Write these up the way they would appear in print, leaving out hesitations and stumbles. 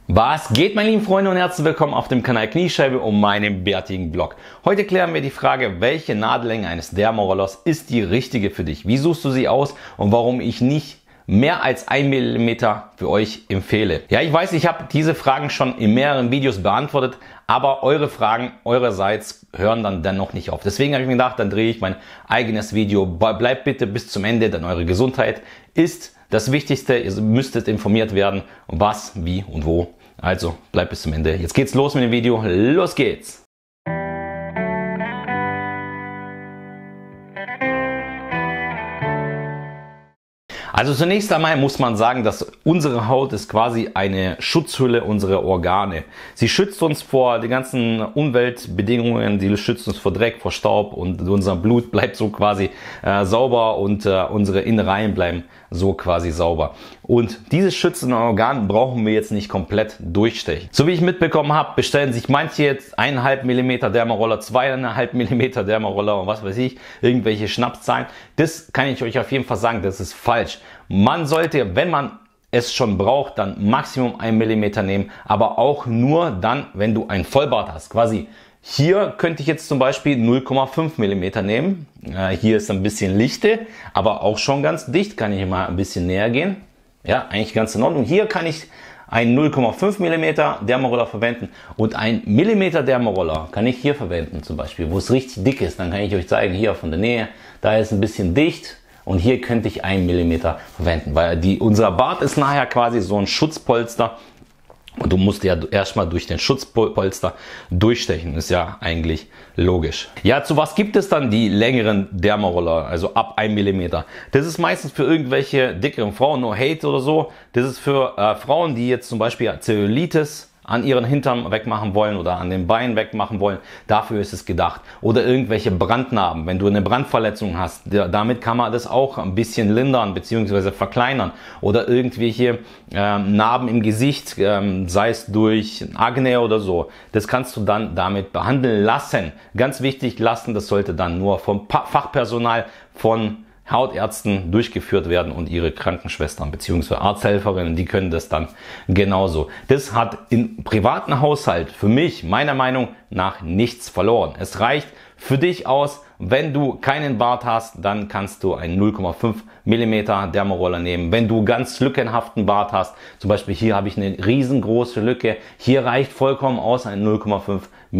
Was geht, meine lieben Freunde, und herzlich willkommen auf dem Kanal Kniescheibe und meinem bärtigen Blog. Heute klären wir die Frage, welche Nadellänge eines Dermarollers ist die richtige für dich? Wie suchst du sie aus und warum ich nicht mehr als 1 mm für euch empfehle? Ja, ich weiß, ich habe diese Fragen schon in mehreren Videos beantwortet, aber eure Fragen eurerseits hören dann dennoch nicht auf. Deswegen habe ich mir gedacht, dann drehe ich mein eigenes Video. Bleibt bitte bis zum Ende, denn eure Gesundheit ist das Wichtigste. Ihr müsstet informiert werden, was, wie und wo. Also bleibt bis zum Ende. Jetzt geht's los mit dem Video. Los geht's! Also zunächst einmal muss man sagen, dass unsere Haut ist quasi eine Schutzhülle unserer Organe. Sie schützt uns vor den ganzen Umweltbedingungen, sie schützt uns vor Dreck, vor Staub, und unser Blut bleibt so quasi sauber und unsere Innereien bleiben so quasi sauber. Und dieses schützende Organ brauchen wir jetzt nicht komplett durchstechen. So wie ich mitbekommen habe, bestellen sich manche jetzt 1,5 mm Dermaroller, 2,5 mm Dermaroller und was weiß ich, irgendwelche Schnapszahlen. Das kann ich euch auf jeden Fall sagen, das ist falsch. Man sollte, wenn man es schon braucht, dann Maximum 1 mm nehmen, aber auch nur dann, wenn du ein Vollbart hast. Quasi hier könnte ich jetzt zum Beispiel 0,5 mm nehmen. Hier ist ein bisschen lichte, aber auch schon ganz dicht. Kann ich mal ein bisschen näher gehen. Ja, eigentlich ganz in Ordnung. Hier kann ich einen 0,5 mm Dermaroller verwenden und ein Millimeter Dermaroller kann ich hier verwenden zum Beispiel, wo es richtig dick ist. Dann kann ich euch zeigen, hier von der Nähe, da ist ein bisschen dicht. Und hier könnte ich 1 mm verwenden, weil unser Bart ist nachher quasi so ein Schutzpolster. Und du musst ja erstmal durch den Schutzpolster durchstechen. Ist ja eigentlich logisch. Ja, zu was gibt es dann die längeren Dermaroller, also ab 1 mm? Das ist meistens für irgendwelche dickeren Frauen, no hate oder so. Das ist für Frauen, die jetzt zum Beispiel Zellulitis an ihren Hintern wegmachen wollen oder an den Beinen wegmachen wollen. Dafür ist es gedacht. Oder irgendwelche Brandnarben. Wenn du eine Brandverletzung hast, damit kann man das auch ein bisschen lindern bzw. verkleinern. Oder irgendwelche Narben im Gesicht, sei es durch Akne oder so. Das kannst du dann damit behandeln lassen. Ganz wichtig, lassen, das sollte dann nur vom Fachpersonal von Hautärzten durchgeführt werden und ihre Krankenschwestern bzw. Arzthelferinnen, die können das dann genauso. Das hat im privaten Haushalt für mich, meiner Meinung nach, nichts verloren. Es reicht für dich aus, wenn du keinen Bart hast, dann kannst du einen 0,5 mm Dermaroller nehmen. Wenn du ganz lückenhaften Bart hast, zum Beispiel hier habe ich eine riesengroße Lücke, hier reicht vollkommen aus, einen 0,5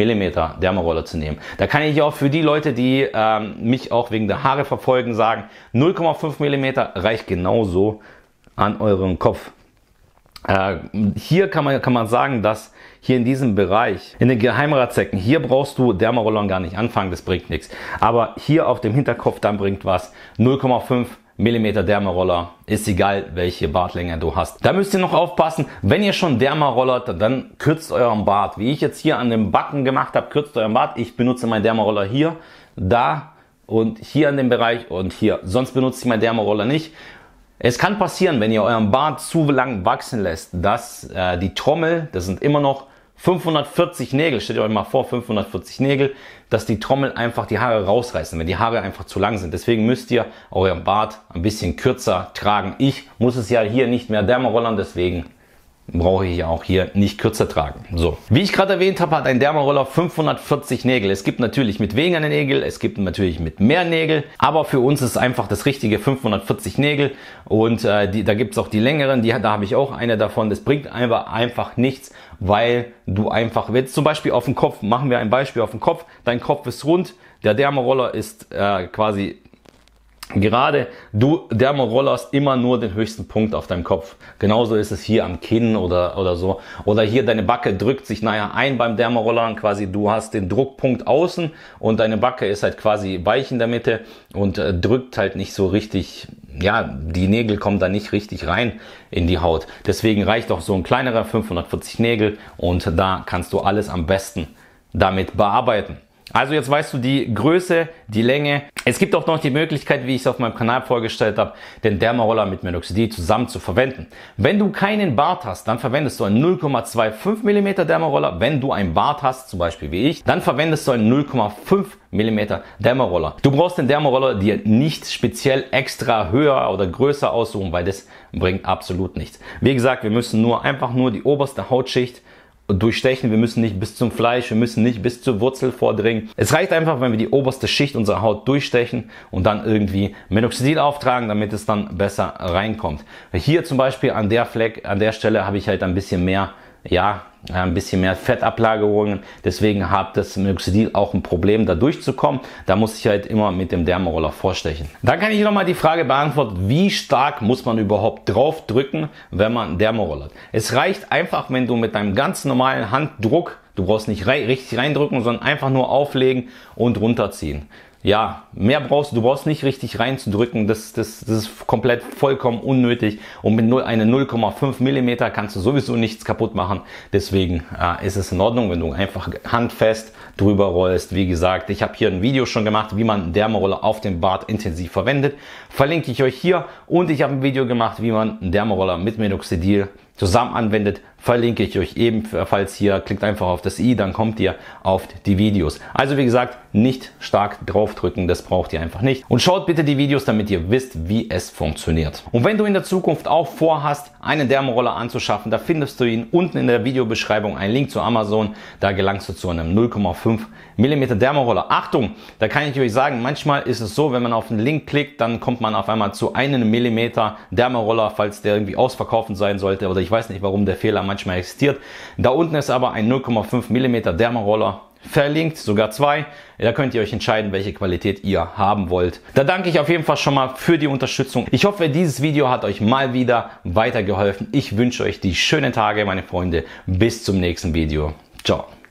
mm Dermaroller zu nehmen. Da kann ich auch für die Leute, die mich auch wegen der Haare verfolgen, sagen, 0,5 mm reicht genauso an eurem Kopf. Hier kann man sagen, dass hier in diesem Bereich, in den Geheimratsecken, hier brauchst du Dermarollern gar nicht anfangen, das bringt nichts. Aber hier auf dem Hinterkopf, dann bringt was. 0,5 mm Dermaroller, ist egal, welche Bartlänge du hast. Da müsst ihr noch aufpassen, wenn ihr schon Dermarollert, dann kürzt euren Bart. Wie ich jetzt hier an dem Backen gemacht habe, kürzt euren Bart. Ich benutze meinen Dermaroller hier, da und hier an dem Bereich und hier. Sonst benutze ich meinen Dermaroller nicht. Es kann passieren, wenn ihr euren Bart zu lang wachsen lässt, dass die Trommel, das sind immer noch 540 Nägel, stellt ihr euch mal vor, 540 Nägel, dass die Trommel einfach die Haare rausreißen, wenn die Haare einfach zu lang sind. Deswegen müsst ihr euren Bart ein bisschen kürzer tragen. Ich muss es ja hier nicht mehr dermarollern, deswegen brauche ich ja auch hier nicht kürzer tragen. So, wie ich gerade erwähnt habe, hat ein Dermaroller 540 Nägel. Es gibt natürlich mit weniger Nägel, es gibt natürlich mit mehr Nägel, aber für uns ist einfach das richtige 540 Nägel und da gibt es auch die längeren, da habe ich auch eine davon. Das bringt einfach nichts, weil du einfach, jetzt zum Beispiel auf dem Kopf, machen wir ein Beispiel auf dem Kopf, dein Kopf ist rund, der Dermaroller ist quasi gerade, du dermarollerst immer nur den höchsten Punkt auf deinem Kopf. Genauso ist es hier am Kinn oder so. Oder hier deine Backe drückt sich nachher ein beim Dermarollern. Quasi du hast den Druckpunkt außen und deine Backe ist halt quasi weich in der Mitte und drückt halt nicht so richtig, ja, die Nägel kommen da nicht richtig rein in die Haut. Deswegen reicht auch so ein kleinerer 540 Nägel und da kannst du alles am besten damit bearbeiten. Also jetzt weißt du die Größe, die Länge. Es gibt auch noch die Möglichkeit, wie ich es auf meinem Kanal vorgestellt habe, den Dermaroller mit Minoxidil zusammen zu verwenden. Wenn du keinen Bart hast, dann verwendest du einen 0,25 mm Dermaroller. Wenn du einen Bart hast, zum Beispiel wie ich, dann verwendest du einen 0,5 mm Dermaroller. Du brauchst den Dermaroller dir nicht speziell extra höher oder größer aussuchen, weil das bringt absolut nichts. Wie gesagt, wir müssen einfach nur die oberste Hautschicht durchstechen, wir müssen nicht bis zum Fleisch, wir müssen nicht bis zur Wurzel vordringen. Es reicht einfach, wenn wir die oberste Schicht unserer Haut durchstechen und dann irgendwie Minoxidil auftragen, damit es dann besser reinkommt. Hier zum Beispiel an der Stelle habe ich halt ein bisschen mehr, ein bisschen mehr Fettablagerungen, deswegen hat das Minoxidil auch ein Problem, da durchzukommen. Da muss ich halt immer mit dem Dermaroller vorstechen. Dann kann ich nochmal die Frage beantworten, wie stark muss man überhaupt drauf drücken, wenn man Dermarollert. Es reicht einfach, wenn du mit deinem ganz normalen Handdruck, du brauchst nicht richtig reindrücken, sondern einfach nur auflegen und runterziehen. Ja, mehr du brauchst nicht richtig reinzudrücken, das ist komplett vollkommen unnötig und mit einem 0,5 mm kannst du sowieso nichts kaputt machen, deswegen ist es in Ordnung, wenn du einfach handfest drüber rollst. Wie gesagt, ich habe hier ein Video schon gemacht, wie man Dermaroller auf dem Bart intensiv verwendet, verlinke ich euch hier, und ich habe ein Video gemacht, wie man einen Dermaroller mit Minoxidil zusammen anwendet, verlinke ich euch ebenfalls hier. Klickt einfach auf das i, dann kommt ihr auf die Videos. Also wie gesagt, nicht stark draufdrücken, das braucht ihr einfach nicht. Und schaut bitte die Videos, damit ihr wisst, wie es funktioniert. Und wenn du in der Zukunft auch vorhast, einen Dermaroller anzuschaffen, da findest du ihn unten in der Videobeschreibung, einen Link zu Amazon. Da gelangst du zu einem 0,5 mm Dermaroller. Achtung, da kann ich euch sagen, manchmal ist es so, wenn man auf den Link klickt, dann kommt man auf einmal zu 1 mm Dermaroller, falls der irgendwie ausverkauft sein sollte, oder ich weiß nicht, warum der Fehler manchmal existiert. Da unten ist aber ein 0,5 mm Dermaroller verlinkt, sogar 2. Da könnt ihr euch entscheiden, welche Qualität ihr haben wollt. Da danke ich auf jeden Fall schon mal für die Unterstützung. Ich hoffe, dieses Video hat euch mal wieder weitergeholfen. Ich wünsche euch die schönen Tage, meine Freunde. Bis zum nächsten Video. Ciao.